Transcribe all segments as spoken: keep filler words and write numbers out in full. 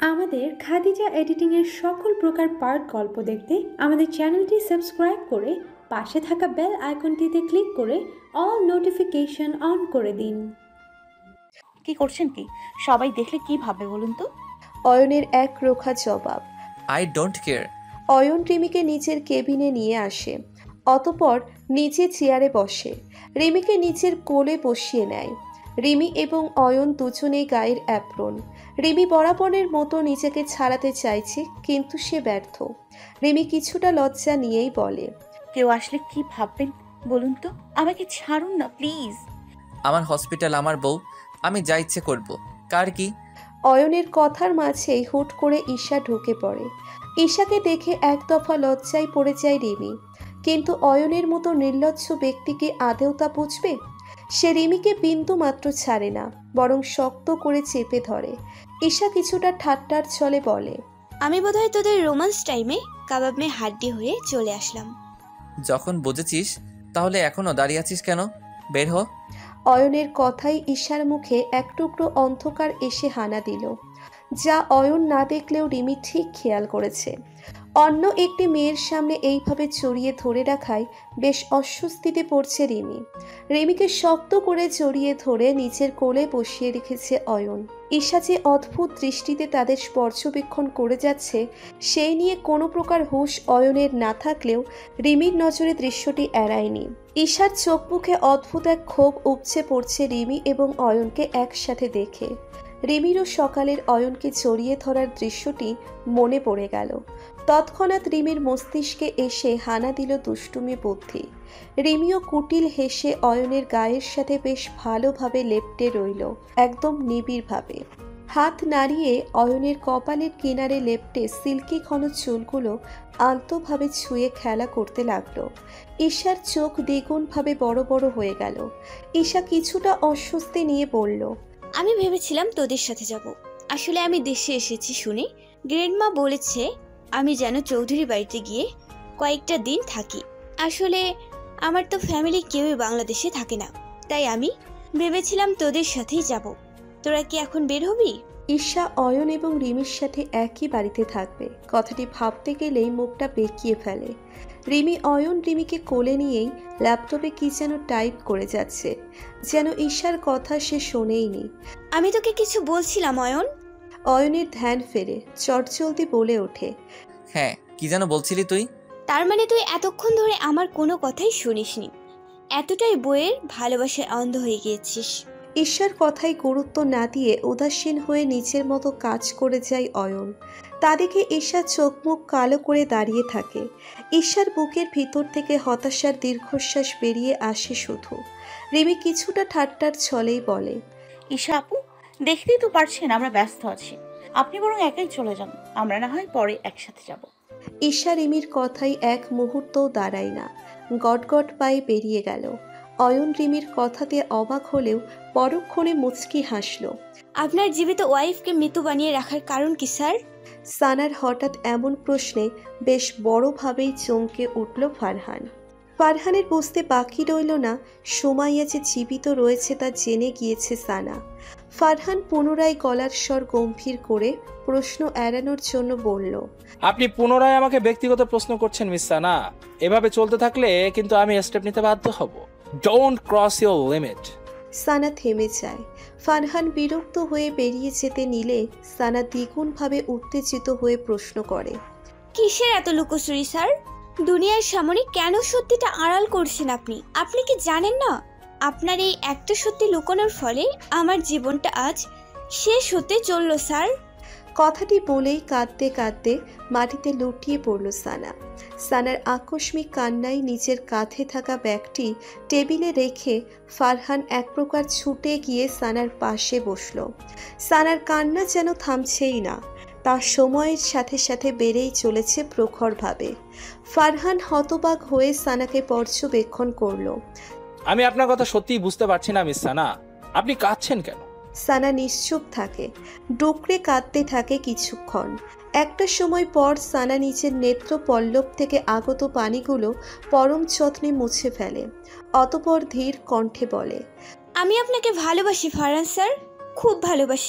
আমাদের খাদিজা এডিটিং এর সকল প্রকার পার্ট গল্প দেখতে আমাদের চ্যানেলটি সাবস্ক্রাইব করে পাশে থাকা বেল আইকনটিতে ক্লিক করে অল নোটিফিকেশন অন করে দিন। কি করছেন কি? সবাই দেখলে কি ভাববে বলুন তো? অয়নের এক রোখা জবাব। I don't care. অয়ন রিমিকে নিচের কেবিনে নিয়ে আসে, অতপর নিচে চেয়ারে বসে, রিমিকে নিচের কোলে বসিয়ে নেয়। রিমি এবং অয়ন দুজনেই গায়ের অ্যাপ্রন। রিমি বরাবরের মতো নিজেকে ছাড়াতে চাইছে, কিন্তু সে ব্যর্থ। রিমি কিছুটা লজ্জা নিয়েই বলে, কেউ আসলে কি ভাববেন বলুন তো? আমাকে ছাড়ুন না প্লিজ। আমার হসপিটাল, আমার বউ, আমি যা ইচ্ছে করব। কার কি? অয়নের কথার মাঝেই হুট করে ঈশা ঢুকে পড়ে। ঈশাকে দেখে এক দফা লজ্জায় পড়ে যায় রিমি, কিন্তু অয়নের মতো নির্লজ্জ ব্যক্তিকে আদেও তা বুঝবে? সে রিমিকে বিন্দু মাত্র ছাড়ে না, বরং শক্ত করে চেপে ধরে। ঈশা কিছুটা ঠাট্টার ছলে বলে, আমি বোধহয় তোদের রোমান্স টাইমে কাবাব মে হাড্ডি হয়ে চলে আসলাম। যখন বুঝেছিস তাহলে এখনো দাঁড়িয়ে আছিস কেন? বের হ। অয়নের কথাই ঈশার মুখে এক টুকরো অন্ধকার এসে হানা দিল, যা অয়ন না দেখলেও রিমি ঠিক খেয়াল করেছে। অন্য একটি মেয়ের সামনে এইভাবে জড়িয়ে ধরে রাখায় বেশ অস্বস্তিতে পড়ছে রিমি। রিমিকে শক্ত করে জড়িয়ে ধরে নিচের কোলে বসিয়ে রেখেছে অয়ন। ঈশা যে অদ্ভুত দৃষ্টিতে তাদের পর্যবেক্ষণ করে যাচ্ছে, সেই নিয়ে কোনো প্রকার হুঁশ অয়নের না থাকলেও রিমির নজরে দৃশ্যটি এড়ায়নি। ঈশার চোখ মুখে অদ্ভুত এক ক্ষোভ উপচে পড়ছে রিমি এবং অয়নকে একসাথে দেখে। রিমিরও সকালের অয়নকে জড়িয়ে ধরার দৃশ্যটি মনে পড়ে গেল। তৎক্ষণাৎ রিমির মস্তিষ্কে এসে হানা দিল দুষ্টুমি বুদ্ধি। রিমিও কুটিল হেসে অয়নের গায়ের সাথে বেশ ভালোভাবে লেপ্টে রইল, একদম নিবিড়ভাবে। হাত নাড়িয়ে অয়নের কপালের কিনারে লেপ্টে সিল্কি ঘন চুলগুলো আলতোভাবে ছুঁয়ে খেলা করতে লাগলো। ঈশার চোখ দ্বিগুণভাবে বড় বড় হয়ে গেল। ঈশা কিছুটা অস্বস্তি নিয়ে বলল, আমি ভেবেছিলাম তোদের সাথে যাব। আসলে আমি দেশে এসেছি শুনে গ্র্যান্ডমা বলেছে আমি যেন চৌধুরী বাড়িতে গিয়ে কয়েকটা দিন থাকি। আসলে আমার তো ফ্যামিলি কেউই বাংলাদেশে থাকে না, তাই আমি ভেবেছিলাম তোদের সাথেই যাব। তোরা কি এখন বের হবি? ঈশা অয়ন এবং রিমির সাথে একই বাড়িতে থাকবে, কথাটি ভাবতে গেলেই মুখটা বেঁকিয়ে ফেলে। রিমি অয়ন রিমিকে কোলে নিয়েই ল্যাপটপে কি যেন টাইপ করে যাচ্ছে, যেন ঈশার কথা সে শোনেইনি। আমি তোকে কিছু বলছিলাম অয়ন। অয়নের ধ্যান ফেরে চটজলদি বলে ওঠে, হ্যাঁ, কি যেন বলছিলি তুই? তার মানে তুই এতক্ষণ ধরে আমার কোনো কথাই শুনিসনি, এতটাই বইয়ের ভালোবাসায় অন্ধ হয়ে গিয়েছিস। ঈশার কথাই গুরুত্ব না দিয়ে উদাসীন হয়ে নিজের মতো কাজ করে যায় অয়ন। তা দেখে ঈশা চোখ মুখ কালো করে দাঁড়িয়ে থাকে। ঈশার বুকের ভিতর থেকে হতাশার দীর্ঘশ্বাস বেরিয়ে আসে শুধু। রিমি কিছুটা ঠাট্টার ছলেই বলে, ঈশা আপু, দেখতেই তো পারছেন আমরা ব্যস্ত আছি, আপনি বরং একাই চলে যান, আমরা না হয় পরে একসাথে যাব। ঈশা রিমির কথাই এক মুহূর্তও দাঁড়ায় না, গটগট পায়ে বেরিয়ে গেল। অয়ন রিমির কথাতে অবাক হলেও পরক্ষণে মুচকি হাসল। আপনার জীবিত ওয়াইফকে মৃত্যু বানিয়ে রাখার কারণ কি স্যার? সানার হঠাৎ এমন প্রশ্নে বেশ বড়ভাবেই চমকে উঠল ফারহান। ফারহানের বুঝতে বাকি রইল না সুমাইয়া যে জীবিত রয়েছে তা জেনে গিয়েছে সানা। ফারহান পুনরায় গলার স্বর গম্ভীর করে প্রশ্ন এড়ানোর জন্য বলল, আপনি পুনরায় আমাকে ব্যক্তিগত প্রশ্ন করছেন মিস সানা। এভাবে চলতে থাকলে কিন্তু আমি স্টেপ নিতে বাধ্য হব। Don't cross your limit. Sana থেমে যায়। ফারহান বিরক্ত হয়ে বেরিয়ে যেতে নিলে সানা দ্বিগুণভাবে উত্তেজিত হয়ে প্রশ্ন করে, কিসের এত লুকোচুরি স্যার? দুনিয়ার সামনে কেন সত্যিটা আড়াল করছেন আপনি? আপনি কি জানেন না আপনার এই একটা সত্যি লুকানোর ফলে আমার জীবনটা আজ শেষ হতে চলল স্যার? কথাটি বলেই কাঁদতে কাঁদতে মাটিতে লুটিয়ে পড়ল সানা। সানার আকস্মিক কান্নায় নিজের কাঁধে থাকা ব্যাগটি টেবিলে রেখে ফারহান এক প্রকার ছুটে গিয়ে সানার পাশে বসল। সানার কান্না যেন থামছেই না, তার সময়ের সাথে সাথে বেড়েই চলেছে প্রখরভাবে। ফারহান হতবাক হয়ে সানাকে পর্যবেক্ষণ করল। আমি আপনার কথা সত্যিই বুঝতে পারছি না মিস সানা, আপনি কাঁদছেন কেন? সানা নিশ্চুপ থাকে, ডুকরে কাঁদতে থাকে কিছুক্ষণ। একটা সময় পর সানা নিচের নেত্র পল্লব থেকে আগত পানিগুলো পরম যত্নে মুছে ফেলে, অতপর ধীর কণ্ঠে বলে, আমি আপনাকে ভালোবাসি ফারহান স্যার, খুব ভালোবাসি।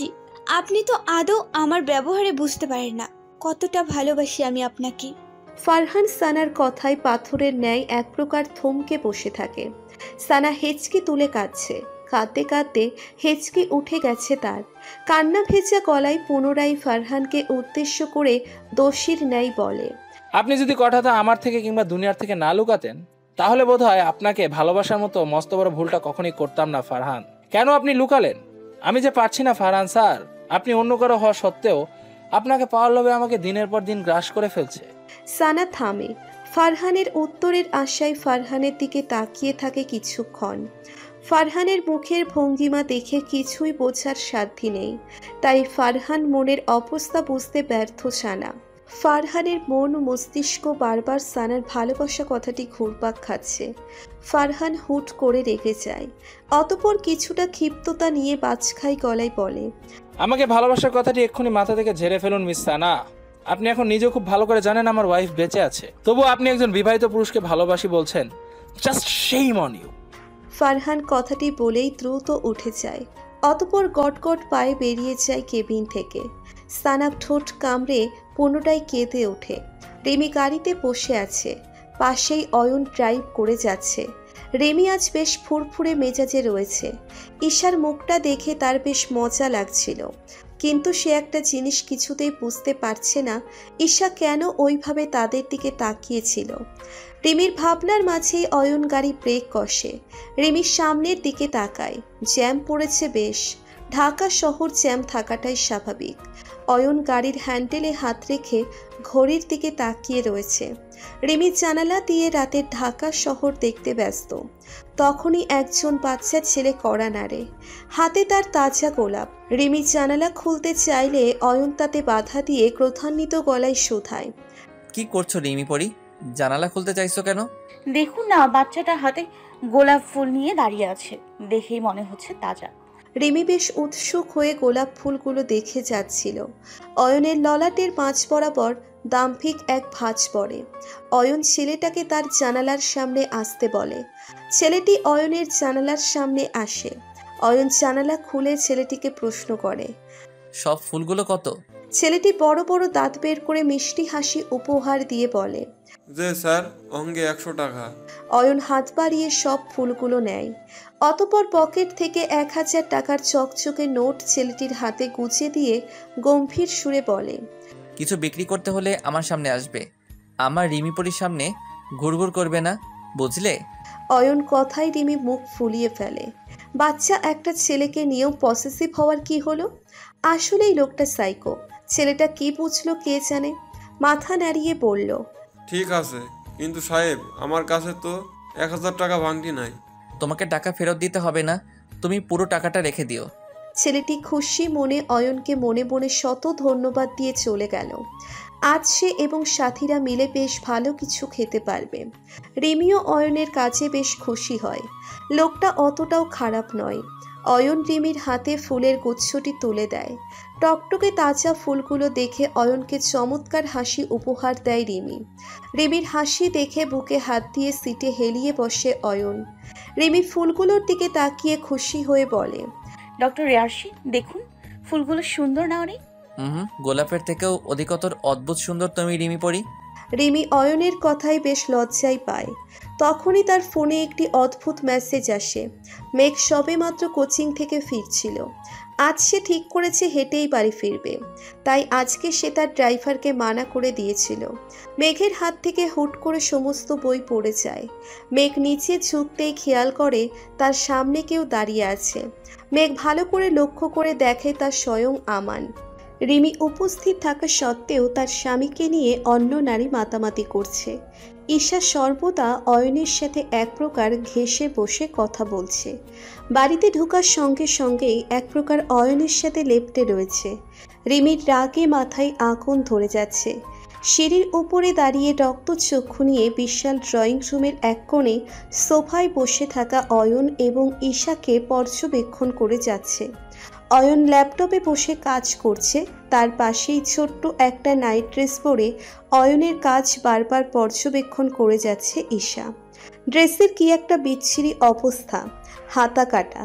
আপনি তো আদৌ আমার ব্যবহারে বুঝতে পারেন না কতটা ভালোবাসি আমি আপনাকে। ফারহান সানার কথায় পাথরের ন্যায় এক প্রকার থমকে বসে থাকে। সানা হেঁচকি তুলে কাঁদছে, কাঁদতে কাঁদতে হেঁচকি উঠে গেছে তার। কান্না ভেজা গলায় পুনরায় ফারহানকে উদ্দেশ্য করে দোষীর ন্যায় বলে, আপনি যদি কথাটা আমার থেকে কিংবা দুনিয়ার থেকে না লুকাতেন তাহলে বোধহয় আপনাকে ভালোবাসার মতো মস্ত বড় ভুলটা কখনই করতাম না ফারহান। কেন আপনি লুকালেন? আমি যে পারছি না ফারহান স্যার। আপনি অন্য কারো হওয়া সত্ত্বেও আপনাকে পাওয়ার লোভে আমাকে দিনের পর দিন গ্রাস করে ফেলছে। সানা থামে। ফারহানের উত্তরের আশায় ফারহানের দিকে তাকিয়ে থাকে কিছুক্ষণ। ফারহানের মুখের ভঙ্গিমা দেখে কিছুই বোঝার সাধ্য নেই, তাই ফারহান মনের অবস্থা বুঝতে ব্যর্থ। সানা ফারহানের মন ও মস্তিষ্ক বারবার সানার ভালোবাসা কথাটি ঘুরপাক খাচ্ছে। ফারহান হুট করে রেগে যায়, অতপর কিছুটা ক্ষিপ্ততা নিয়ে বাজখাই গলায় বলে, আমাকে ভালোবাসার কথাটি এক্ষুনি মাথা থেকে ঝেড়ে ফেলুন মিস সানা। আপনি এখন নিজেও খুব ভালো করে জানেন আমার ওয়াইফ বেঁচে আছে, তবু আপনি একজন বিবাহিত পুরুষকে ভালোবাসি বলছেন। Just shame on you. Farhan কথাটি বলেই দ্রুত উঠে যায়, অতপর গটগট পায়ে বেরিয়ে যায় কেবিন থেকে। সানা ঠোঁট কামড়ে পুনরায় কেঁদে ওঠে। রেমি গাড়িতে বসে আছে, পাশেই অয়ন ড্রাইভ করে যাচ্ছে। রেমি আজ বেশ ফুরফুরে মেজাজে রয়েছে। ঈশার মুখটা দেখে তার বেশ মজা লাগছিল, কিন্তু সে একটা জিনিস কিছুতেই বুঝতে পারছে না ঈশা কেন ওইভাবে তাদের দিকে তাকিয়েছিল। রিমির ভাবনার মাঝেই অয়ন গাড়ি ব্রেক কষে। রিমির সামনের দিকে তাকায়, জ্যাম পড়েছে বেশ। ঢাকা শহর জ্যাম থাকাটাই স্বাভাবিক। অয়ন গাড়ির হ্যান্ডেলে হাত রেখে ঘড়ির দিকে তাকিয়ে রয়েছে। রিমি জানালা দিয়ে রাতের ঢাকা শহর দেখতে ব্যস্ত। তখনই একজন বাচ্চা ছেলে কড়া নাড়ে, হাতে তার তাজা গোলাপ। রিমি জানালা খুলতে চাইলে অয়ন তাতে বাধা দিয়ে ক্রোধান্বিত গলায় শোধায়, কি করছো রিমি পরি? জানালা খুলতে চাইছো কেন? দেখুন না, বাচ্চাটা হাতে গোলাপ ফুল নিয়ে দাঁড়িয়ে আছে, দেখেই মনে হচ্ছে তাজা। রিমি বেশ উৎসুক হয়ে গোলাপ ফুলগুলো দেখে যাচ্ছিল। অয়নের ললাটের মাঝ বরাবর দাম্ভিক এক ভাঁজ পড়ে। অয়ন ছেলেটাকে তার জানালার সামনে আসতে বলে। ছেলেটি অয়নের জানালার সামনে আসে। অয়ন জানালা খুলে ছেলেটিকে প্রশ্ন করে, সব ফুলগুলো কত? ছেলেটি বড় বড় দাঁত বের করে মিষ্টি হাসি উপহার দিয়ে বলে, যে স্যার, অঙ্গে একশো টাকা। অয়ন হাত বাড়িয়ে সব ফুলগুলো নেয়। অতপর পকেট থেকে এক হাজার টাকার চকচকে নোট ছেলেটির হাতে গুছিয়ে দিয়ে গম্ভীর সুরে বলে, কিছু বিক্রি করতে হলে আমার সামনে আসবে, আমার রিমি পরির সামনে ঘুরঘুর করবে না, বুঝলে? অয়ন কথায় রিমি মুখ ফুলিয়ে ফেলে। বাচ্চা একটা ছেলেকে নিয়েও পসেসিভ হওয়ার কি হলো? আসলেই লোকটা সাইকো। ছেলেটা কি বুঝলো কে জানে। মাথা নাড়িয়ে বলল, ঠিক আছে, কিন্তু সাহেব আমার কাছে তো এক হাজার টাকা ভাঙতি নাই। তোমাকে টাকা ফেরত দিতে হবে না, তুমি পুরো টাকাটা রেখে দিও। ছেলেটি খুশি মনে অয়নকে মনে মনে শত ধন্যবাদ দিয়ে চলে গেল। আজ সে এবং সাথীরা মিলে বেশ ভালো কিছু খেতে পারবে। রিমিও অয়নের কাছে বেশ খুশি হয়। লোকটা অতটাও খারাপ নয়। অয়ন রিমির হাতে ফুলের গুচ্ছটি তুলে দেয়। টকটকে তাজা ফুলগুলো দেখে অয়নকে চমৎকার হাসি উপহার দেয় রিমি। রিমির হাসি দেখে বুকে হাত দিয়ে সিটে হেলিয়ে বসে অয়ন। রিমি ফুলগুলোর দিকে তাকিয়ে খুশি হয়ে বলে, ডক্টর রিয়ার্সি, দেখুন ফুলগুলো সুন্দর না অনেক? হুম, গোলাপের থেকেও অধিকতর অদ্ভুত সুন্দর তুমি রিমি পরি। রিমি অয়নের কথায় বেশ লজ্জাই পায়। তখনই তার ফোনে একটি অদ্ভুত মেসেজ আসে। মেঘ সবে মাত্র কোচিং থেকে ফিরছিল। আজ সে ঠিক করেছে হেঁটেই বাড়ি ফিরবে, তাই আজকে সে তার ড্রাইভারকে মানা করে দিয়েছিল। মেঘের হাত থেকে হুট করে সমস্ত বই পড়ে যায়। মেঘ নিচে ঝুঁকতেই খেয়াল করে তার সামনে কেউ দাঁড়িয়ে আছে। মেঘ ভালো করে লক্ষ্য করে দেখে তা স্বয়ং আমান। রিমি উপস্থিত থাকা সত্ত্বেও তার স্বামীকে নিয়ে অন্য নারী মাতামাতি করছে। ঈশা সর্বদা অয়নের সাথে এক প্রকার ঘেঁষে বসে কথা বলছে। বাড়িতে ঢোকার সঙ্গে সঙ্গেই এক প্রকার অয়নের সাথে লেপ্টে রয়েছে। রিমির রাগে মাথায় আগুন ধরে যাচ্ছে। সিঁড়ির উপরে দাঁড়িয়ে রক্তচক্ষু নিয়ে বিশাল ড্রয়িং রুমের এক কোণে সোফায় বসে থাকা অয়ন এবং ঈশাকে পর্যবেক্ষণ করে যাচ্ছে। অয়ন ল্যাপটপে বসে কাজ করছে। তার পাশেই ছোট্ট একটা নাইট ড্রেস পরে অয়নের কাজ বারবার পর্যবেক্ষণ করে যাচ্ছে ঈশা। ড্রেসের কি একটা বিচ্ছিরি অবস্থা, হাতা কাটা,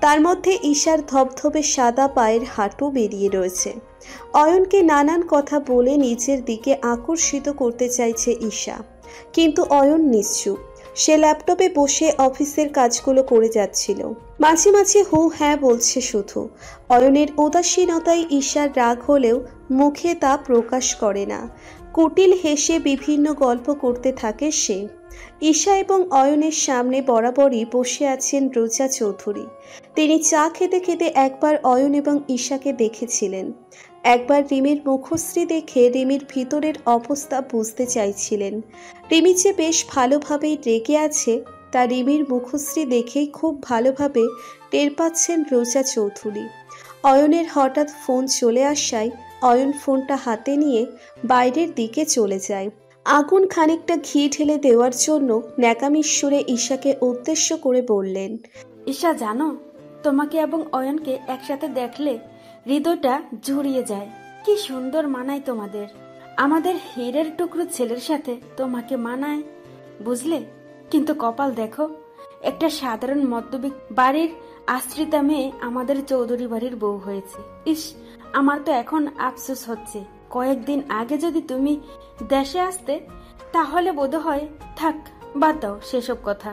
তার মধ্যে ঈশার ধবধবে সাদা পায়ের হাঁটু বেরিয়ে রয়েছে। অয়নকে নানান কথা বলে নিজের দিকে আকর্ষিত করতে চাইছে ঈশা, কিন্তু অয়ন নিশ্চুপ। সে ল্যাপটপে বসে অফিসের কাজগুলো করে যাচ্ছিল, মাঝে মাঝে হু হ্যাঁ বলছে শুধু। অয়নের উদাসীনতায় ঈশার রাগ হলেও মুখে তা প্রকাশ করে না। কুটিল হেসে বিভিন্ন গল্প করতে থাকে সে। ঈশা এবং অয়নের সামনে বরাবরই বসে আছেন রোজা চৌধুরী। তিনি চা খেতে খেতে একবার অয়ন এবং ঈশাকে দেখেছিলেন। একবার রিমির মুখশ্রী দেখে রিমির ভিতরের অবস্থা বুঝতে চাইছিলেন। রিমি যে বেশ ভালোভাবেই রেগে আছে তা রিমির মুখশ্রী দেখেই খুব ভালোভাবে টের পাচ্ছেন রোজা চৌধুরী। অয়নের হঠাৎ ফোন চলে আসায় অয়ন ফোনটা হাতে নিয়ে বাইরের দিকে চলে যায়। আগুন খানিকটা ঘি ঢেলে দেওয়ার জন্য ন্যাকামির সুরে ঈশাকে উদ্দেশ্য করে বললেন, ঈশা জানো, তোমাকে এবং অয়নকে একসাথে দেখলে হৃদয়টা জুড়িয়ে যায়। কি সুন্দর মানায় তোমাদের। আমাদের হীরের টুকরো ছেলের সাথে তোমাকে মানায়, বুঝলে? কিন্তু কপাল দেখো, একটা সাধারণ মধ্যবিত্ত বাড়ির আশ্রিতা মেয়ে আমাদের চৌধুরী বাড়ির বউ হয়েছে। ইস, আমার তো এখন আফসোস হচ্ছে। কয়েকদিন আগে যদি তুমি দেশে আসতে তাহলে বোধহয় থাক, বাদ দাও সেসব কথা।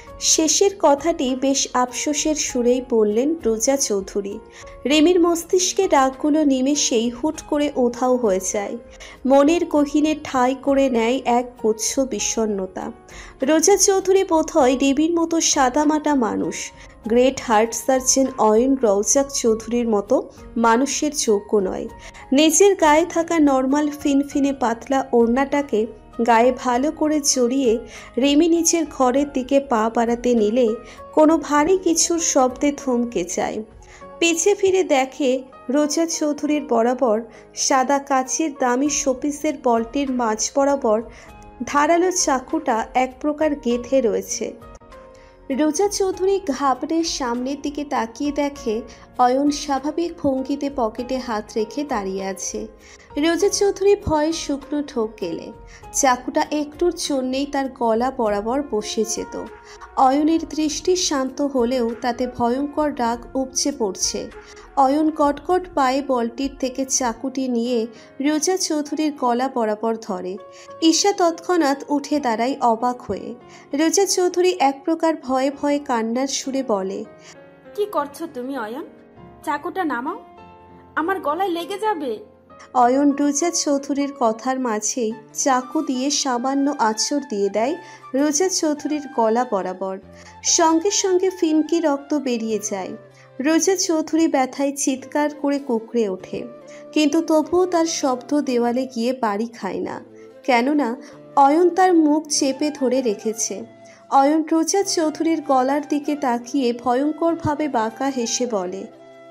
শেষের কথাটি বেশ আফসোসের সুরেই বললেন রোজা চৌধুরী। রিমির মস্তিষ্কে রাগগুলো নিমেষেই হুট করে উধাও হয়ে যায়। মনের গহীনে ঠাঁই করে নেয় এক গুচ্ছ বিষণ্ণতা। রোজা চৌধুরী বোধহয় রিমির মতো সাদামাটা মানুষ, great heart surgeon Ayan Rouzak চৌধুরীর মতো মানুষের যোগ্য নয়। নিজের গায়ে থাকা নর্মাল ফিনফিনে পাতলা ওড়নাটাকে গায়ে ভালো করে জড়িয়ে রিমি নিজের ঘরের দিকে পা বাড়াতে নিলে কোনো ভারী কিছুর শব্দে থমকে যায়। পিছে ফিরে দেখে রোজা চৌধুরীর বরাবর সাদা কাচের দামি শোপিসের বলটির মাঝ বরাবর ধারালো চাকুটা এক প্রকার গেঁথে রয়েছে। রোজা চৌধুরী ঘাবড়ে সামনের দিকে তাকিয়ে দেখে অয়ন স্বাভাবিক ভঙ্গিতে পকেটে হাত রেখে দাঁড়িয়ে আছে। রোজা চৌধুরী ভয়ে শুকনো ঢোক গেলে চাকুটা একটুর জন্যেই তার গলা বরাবর বসে যেত। অয়নের দৃষ্টি শান্ত হলেও তাতে ভয়ঙ্কর রাগ উপচে পড়ছে। অয়ন কটকট পায়ে বলটির থেকে চাকুটি নিয়ে রোজা চৌধুরীর গলা বরাবর ধরে। ঈশা তৎক্ষণাৎ উঠে দাঁড়ায় অবাক হয়ে। রোজা চৌধুরী এক প্রকার ভয়ে ভয়ে কান্নার সুরে বলে, কি করছো তুমি অয়ন? চাকুটা নামাও, আমার গলায় লেগে যাবে। অয়ন রোজা চৌধুরীর কথার মাঝেই চাকু দিয়ে সামান্য আঁচড় দিয়ে দেয় রোজা চৌধুরীর গলা বরাবর। সঙ্গে সঙ্গে ফিনকি রক্ত বেরিয়ে যায়। রোজা চৌধুরী ব্যথায় চিৎকার করে কুঁকড়ে ওঠে, কিন্তু তবুও তার শব্দ দেওয়ালে গিয়ে বাড়ি খায় না, কেননা অয়ন তার মুখ চেপে ধরে রেখেছে। অয়ন রোজা চৌধুরীর গলার দিকে তাকিয়ে ভয়ঙ্করভাবে বাঁকা হেসে বলে,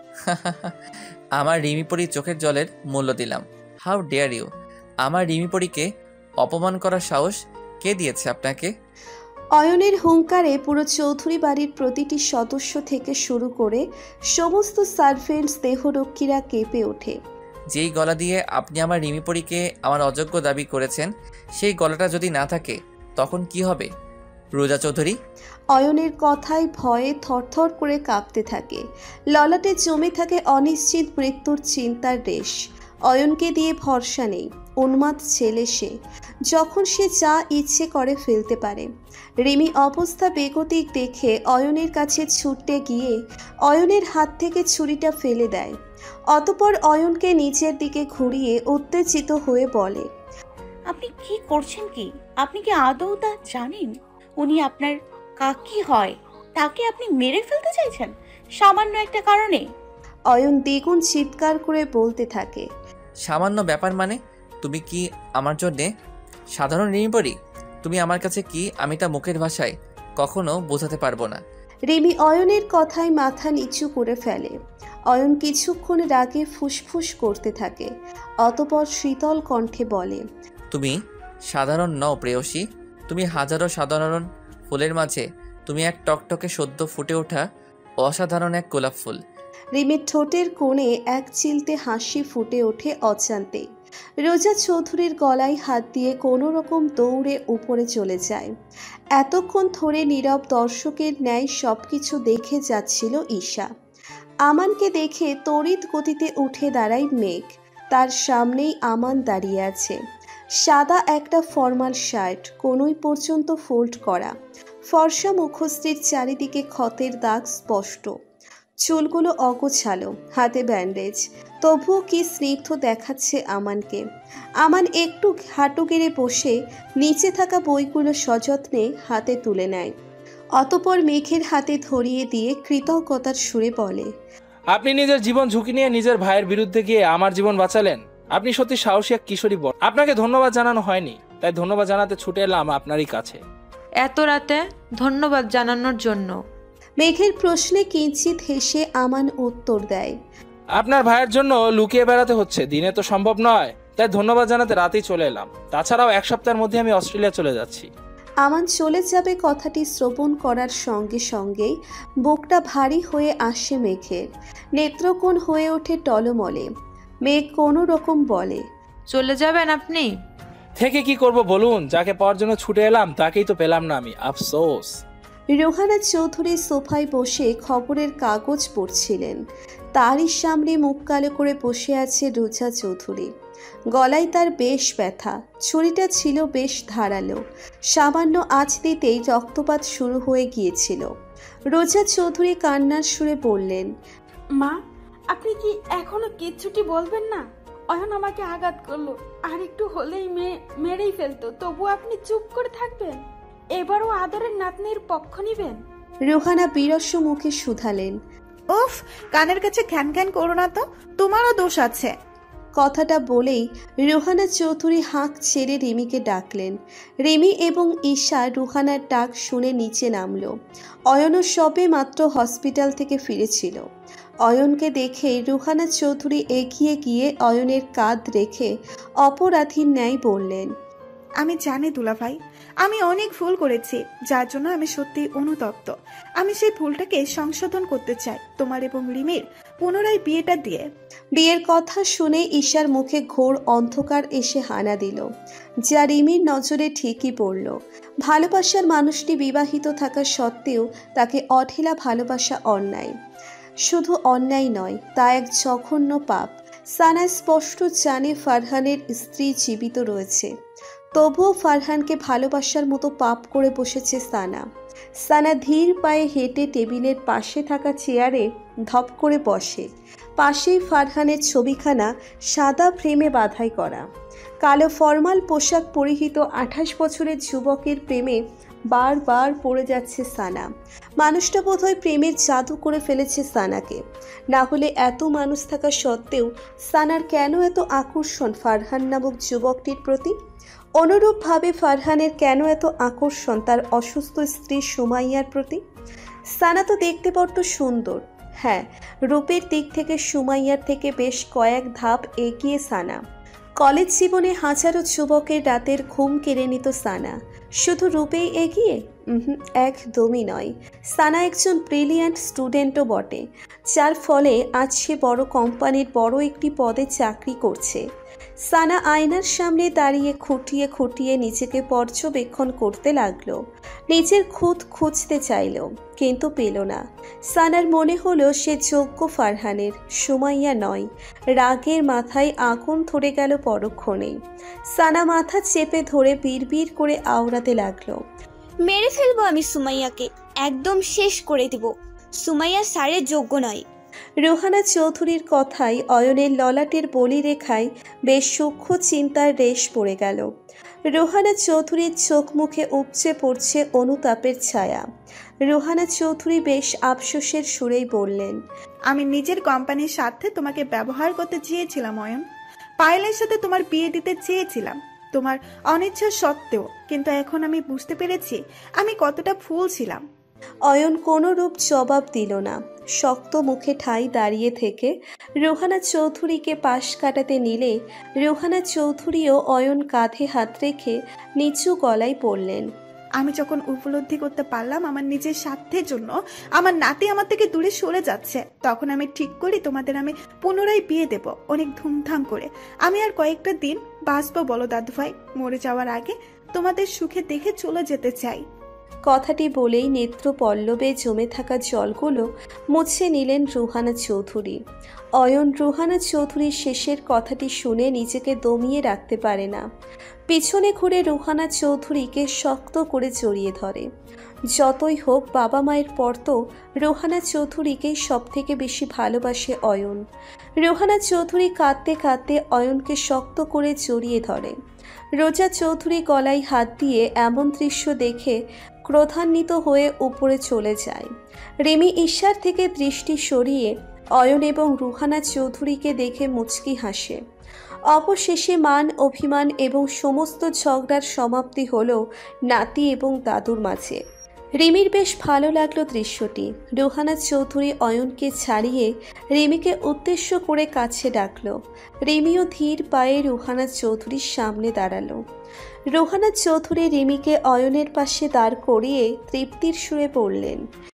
আমার রিমিপরির চোখের জলের মূল্য দিলাম। How dare you! আমার রিমিপরিকে অপমান করার সাহস কে দিয়েছে আপনাকে? অয়নের হুঙ্কারে পুরো চৌধুরী বাড়ির প্রতিটি সদস্য থেকে শুরু করে সমস্ত সার্ভেন্টস দেহরক্ষীরা কেঁপে ওঠে। যেই গলা দিয়ে আপনি আমার রিমিপরিকে আমার অযোগ্য দাবি করেছেন, সেই গলাটা যদি না থাকে তখন কি হবে রোজা চৌধুরী? অয়নের কথায় ভয়ে থরথর করে কাঁপতে থাকে। ললাটে জমে থাকে অনিশ্চিত মৃত্যুর চিন্তার রেশ। অয়নকে দিয়ে ভরসা নেই, উন্মাদ ছেলে সে, যখন সে যা ইচ্ছে করে ফেলতে পারে। রিমি অবস্থা বেগতিক দেখে অয়নের কাছে ছুটতে গিয়ে অয়নের হাত থেকে ছুরিটা ফেলে দেয়। অতঃপর অয়নকে নিচের দিকে ঘুরিয়ে উত্তেজিত হয়ে বলে, আপনি কি করছেন? কি আপনি কি আদৌ তা জানেন উনি আপনার কাকি হয়? তাকে আপনি মেরে ফেলতে চাইছেন সামান্য একটা কারণে? অয়ন দ্বিগুণ চিৎকার করে বলতে থাকে, সামান্য ব্যাপার মানে? তুমি কি আমার জন্যে সাধারণ রিমিপরি? তুমি আমার কাছে কি, আমি তা মুখের ভাষায় কখনো বোঝাতে পারবো না। রিমি অয়নের কথায় মাথা নিচু করে ফেলে। অয়ন কিছুক্ষণ রাগে ফুসফুস করতে থাকে, অতঃপর শীতল কণ্ঠে বলে, তুমি সাধারণ নও প্রেয়সী, তুমি হাজারো সাধারণ ফুলের মাঝে তুমি এক টকটকে সদ্য ফুটে ওঠা অসাধারণ এক গোলাপ ফুল। রিমির ঠোঁটের কোণে এক চিলতে হাসি ফুটে ওঠে অজান্তেই। রোজা চৌধুরীর গলায় হাত দিয়ে কোনো রকম দৌড়ে উপরে চলে যায়। এতক্ষণ ধরে নীরব দর্শকের ন্যায় সব কিছু দেখে যাচ্ছিল ঈশা। আমানকে দেখে তড়িৎ গতিতে উঠে দাঁড়ায় মেঘ। তার সামনেই আমান দাঁড়িয়ে আছে। সাদা একটা ফর্মাল শার্ট, কোনোই পর্যন্ত ফোল্ড করা, ফর্সা মুখশ্রীর চারিদিকে ক্ষতের দাগ স্পষ্ট, চুলগুলো অগোছালো, হাতে ব্যান্ডেজ, তবুও কি স্নিগ্ধ দেখাচ্ছে আমানকে। আমান একটু হাঁটু গেড়ে বসে নিচে থাকা বইগুলো সযত্নে হাতে তুলে নেয়, অতপর মেঘের হাতে ধরিয়ে দিয়ে কৃতজ্ঞতার সুরে বলে, আপনি নিজের জীবন ঝুঁকি নিয়ে নিজের ভাইয়ের বিরুদ্ধে গিয়ে আমার জীবন বাঁচালেন। আপনি সত্যি সাহসী এক কিশোরী বল। আপনাকে ধন্যবাদ জানানো হয়নি, তাই ধন্যবাদ জানাতে ছুটে এলাম আপনারই কাছে। এত রাতে ধন্যবাদ জানানোর জন্য? মেঘের প্রশ্নে কিঞ্চিত হেসে আমান উত্তর দেয়, আপনার ভাইয়ের জন্য লুকিয়ে বেড়াতে হচ্ছে, দিনে তো সম্ভব নয়, তাই ধন্যবাদ জানাতে রাতেই চলে এলাম। তাছাড়াও এক সপ্তাহের মধ্যে আমি অস্ট্রেলিয়া চলে যাচ্ছি। আমান চলে যাবে কথাটি শ্রবণ করার সঙ্গে সঙ্গেই বুকটা ভারী হয়ে আসে মেঘের, নেত্রকোণ হয়ে ওঠে টলমলে। মেঘ কোনো রকম বলে, চলে যাবেন আপনি? থেকে কি করব বলুন, যাকে পাওয়ার জন্য ছুটে এলাম তাকেই তো পেলাম না আমি, আফসোস। রোহানা চৌধুরী সোফায় বসে খবরের কাগজ পড়ছিলেন। তারই সামনে মুখ কালো করে বসে আছে রোজা চৌধুরী। গলায় তার বেশ ব্যথা, ছুরিটা ছিল বেশ ধারালো, সামান্য আঁচ দিতেই রক্তপাত শুরু হয়ে গিয়েছিল। রোজা চৌধুরী কান্নার সুরে বললেন, মা, আপনি কি এখনো কিচ্ছুটি বলবেন না? অয়ন আমাকে আঘাত করলো, আর একটু হলেই মেরেই ফেলতো, তবু আপনি চুপ করে থাকবেন? এবারও আদরের নাতনির পক্ষ নিবেন? রোহানা বিরস্ব মুখে শুধালেন, উফ, কানের কাছে ঘ্যান ঘ্যান করো না তো, তোমারও দোষ আছে। কথাটা বলেই রোহানা চৌধুরী হাঁক ছেড়ে রিমিকে ডাকলেন। রিমি এবং ঈশা রোহানার ডাক শুনে নিচে নামলো। অয়নও সবে মাত্র হসপিটাল থেকে ফিরেছিল। অয়নকে দেখে রোহানা চৌধুরী এগিয়ে গিয়ে অয়নের কাঁধ রেখে অপরাধীর ন্যায় বললেন, আমি জানি দুলাভাই, আমি অনেক ভুল করেছি, যার জন্য আমি সত্যি অনুতপ্ত। আমি সেই ভুলটাকে সংশোধন করতে চাই তোমার এবং রিমির পুনরায় বিয়েটা দিয়ে। বিয়ের কথা শুনে ঈশার মুখে ঘোর অন্ধকার এসে হানা দিল, যা রিমির নজরে ঠিকই পড়ল। ভালোবাসার মানুষটি বিবাহিত থাকা সত্ত্বেও তাকে অঢেলা ভালোবাসা অন্যায়। শুধু অন্যায় নয়, তা এক জঘন্য পাপ। সানা স্পষ্ট জানে ফারহানের স্ত্রী জীবিত রয়েছে, তবুও ফারহানকে ভালোবাসার মতো পাপ করে বসেছে সানা। সানা ধীর পায়ে হেঁটে টেবিলের পাশে থাকা চেয়ারে ধপ করে বসে। পাশেই ফারহানের ছবিখানা সাদা ফ্রেমে বাঁধাই করা। কালো ফরমাল পোশাক পরিহিত আঠাশ বছরের যুবকের প্রেমে বারবার পড়ে যাচ্ছে সানা। মানুষটা বোধহয় প্রেমের জাদু করে ফেলেছে সানাকে। না হলে এত মানুষ থাকা সত্ত্বেও সানার কেন এত আকর্ষণ ফারহান নামক যুবকটির প্রতি? অনুরূপভাবে ফারহানের কেন এত আকর্ষণ তার অসুস্থ স্ত্রী সুমাইয়ার প্রতি? সানা তো দেখতে বড্ড সুন্দর। হ্যাঁ, রূপের দিক থেকে সুমাইয়ার থেকে বেশ কয়েক ধাপ এগিয়ে সানা। কলেজ জীবনে হাজারো যুবকের রাতের ঘুম কেড়ে নিত সানা। শুধু রূপেই এগিয়ে? একদমই নয়। সানা একজন ব্রিলিয়ান্ট স্টুডেন্টও বটে, যার ফলে আজ সে বড় কোম্পানির বড় একটি পদে চাকরি করছে। সানা আয়নার সামনে দাঁড়িয়ে খুঁটিয়ে খুঁটিয়ে নিজেকে পর্যবেক্ষণ করতে লাগলো। নিজের খুঁত খুঁজতে চাইল, কিন্তু পেল না। সানার মনে হলো সে যোগ্য ফারহানের, সুমাইয়া নয়। রাগের মাথায় আগুন ধরে গেল পরক্ষণেই। সানা মাথা চেপে ধরে বিড়বিড় করে আওড়াতে লাগলো, মেরে ফেলবো আমি সুমাইয়াকে, একদম শেষ করে দেব। সুমাইয়া স্যারের যোগ্য নয়। রোহানা চৌধুরীর কথায় অয়নের ললাটের বলি রেখায় বেশ সূক্ষ্ম চিন্তার রেশ পড়ে গেল। রোহানা চৌধুরীর চোখ মুখে উপচে পড়ছে অনুতাপের ছায়া। রোহানা চৌধুরী বেশ আফসোসের সুরেই বললেন, আমি নিজের কোম্পানির স্বার্থে তোমাকে ব্যবহার করতে চেয়েছিলাম অয়ন। পায়েলের সাথে তোমার বিয়ে দিতে চেয়েছিলাম, তোমার অনিচ্ছা সত্ত্বেও। কিন্তু এখন আমি বুঝতে পেরেছি আমি কতটা ভুল ছিলাম। অয়ন কোনো রূপ জবাব দিল না। শক্ত মুখে ঠাই দাঁড়িয়ে থেকে রোহানা চৌধুরীকে পাশ কাটাতে নিলে রোহানা চৌধুরীও অয়ন কাঁধে হাত রেখে নিচু গলায় পড়লেন, আমি যখন উপলব্ধি করতে পারলাম আমার নিজের স্বার্থের জন্য আমার নাতি আমার থেকে দূরে সরে যাচ্ছে, তখন আমি ঠিক করি তোমাদের আমি পুনরায় বিয়ে দেব, অনেক ধুমধাম করে। আমি আর কয়েকটা দিন বাঁচবো বলো দাদু ভাই, মরে যাওয়ার আগে তোমাদের সুখে দেখে চলে যেতে চাই। কথাটি বলেই নেত্র পল্লবে জমে থাকা জলগুলো মুছে নিলেন রুহানা চৌধুরী। অয়ন রুহানা চৌধুরীর শেষের কথাটি শুনে নিজেকে দমিয়ে রাখতে পারে না। পিছনে ঘুরে রুহানা চৌধুরীকে শক্ত করে জড়িয়ে ধরে। যতই হোক বাবা মায়ের পর তো রুহানা চৌধুরীকেই সব থেকে বেশি ভালোবাসে অয়ন। রুহানা চৌধুরী কাঁদতে কাঁদতে অয়নকে শক্ত করে জড়িয়ে ধরে। রোজা চৌধুরী গলায় হাত দিয়ে এমন দৃশ্য দেখে ক্রোধান্বিত হয়ে উপরে চলে যায়। রিমি ঈশার থেকে দৃষ্টি সরিয়ে অয়ন এবং রুহানা চৌধুরীকে দেখে মুচকি হাসে। অবশেষে মান অভিমান এবং সমস্ত ঝগড়ার সমাপ্তি হলো নাতি এবং দাদুর মাঝে। রিমির বেশ ভালো লাগলো দৃশ্যটি। রুহানা চৌধুরী অয়নকে ছাড়িয়ে রিমিকে উদ্দেশ্য করে কাছে ডাকলো। রিমিও ধীর পায়ে রুহানা চৌধুরীর সামনে দাঁড়ালো। রুহানা চৌধুরী রিমিকে অয়নের পাশে দাঁড় করিয়ে তৃপ্তির সুরে বললেন,